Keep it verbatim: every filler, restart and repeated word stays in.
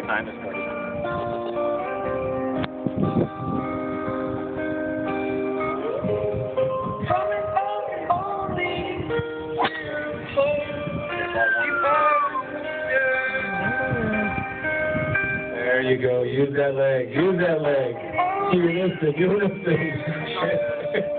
time is party time. There you go. Use that leg. Use that leg. You're innocent. You're innocent.